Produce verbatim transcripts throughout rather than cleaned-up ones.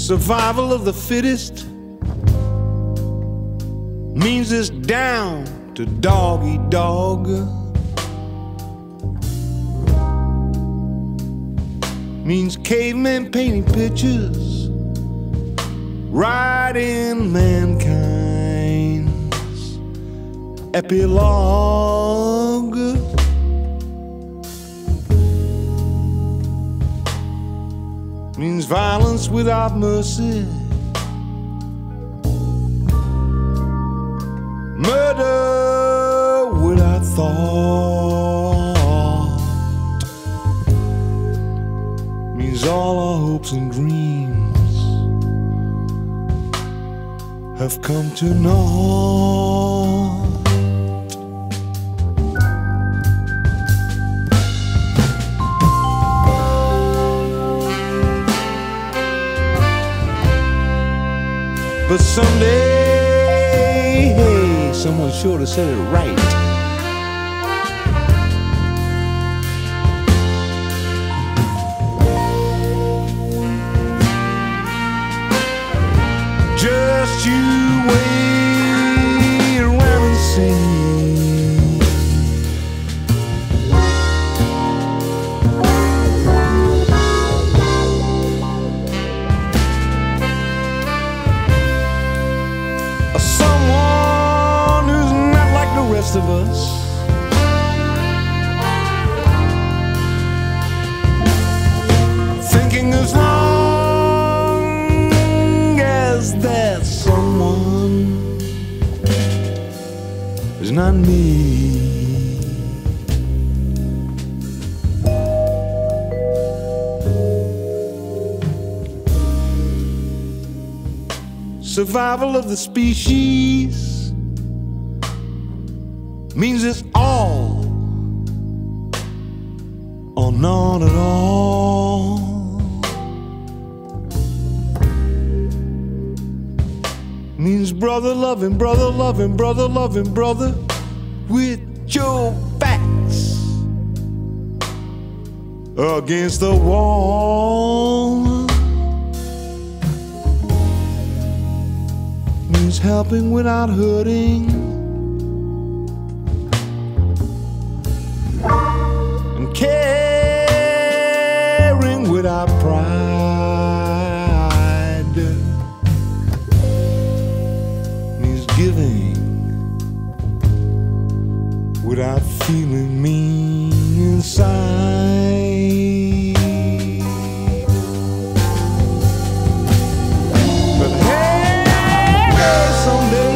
Survival of the fittest means it's down to dog eat dog. Means cavemen painting pictures right in mankind's epilogue. Means violence without mercy, murder without thought. Means all our hopes and dreams have come to naught. But someday, hey, someone's sure to set it right. Just you wait around and see. Someone who's not like the rest of us, thinking as long as that someone is not me. Survival of the species means it's all or none at all. Means brother loving, brother loving, brother loving, brother with your backs against the wall. Means helping without hurting, and caring without pride. Means giving without feeling mean inside. But hey, someday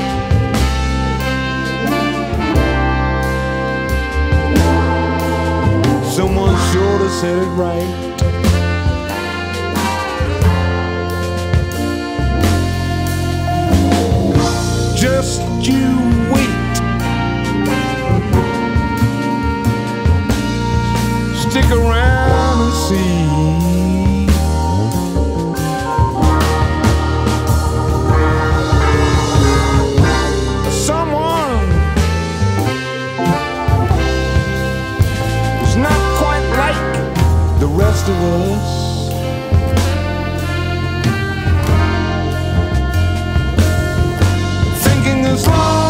someone's sure to set it right. Just you wait, stick around and see. The rest of us, thinking as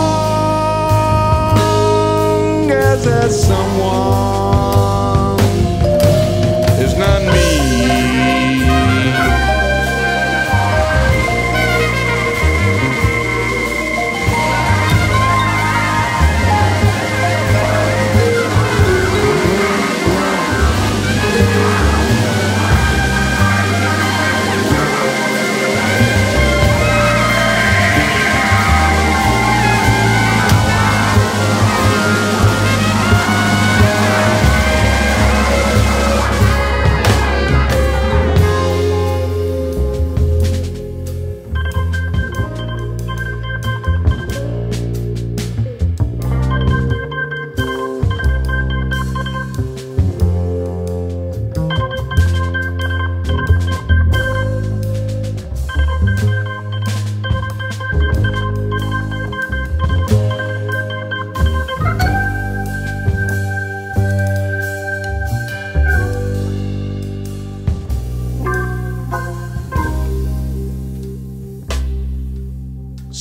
long as that someone is not me.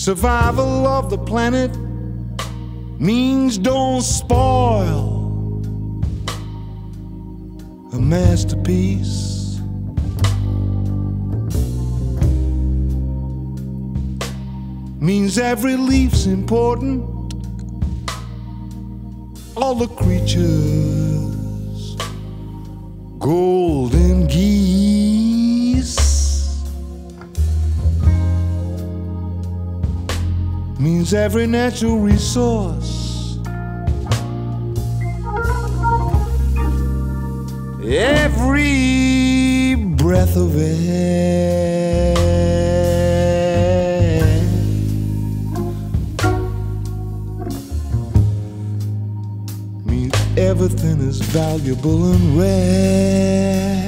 survival of the planet means don't spoil a masterpiece. Means every leaf's important, all the creatures, golden geese. Means every natural resource, every breath of air. Means everything is valuable and rare.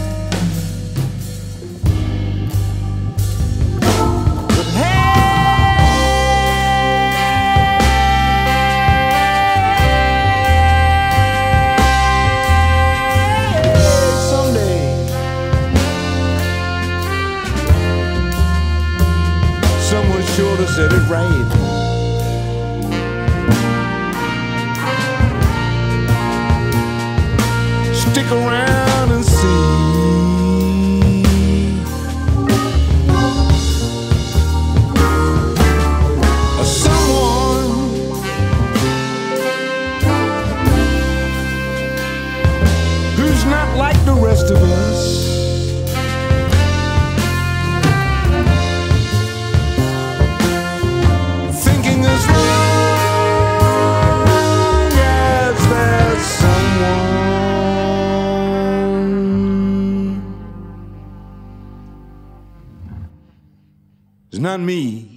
Someone sure to set it right. Stick around and see. Someone who's not like the rest of us. It's not me.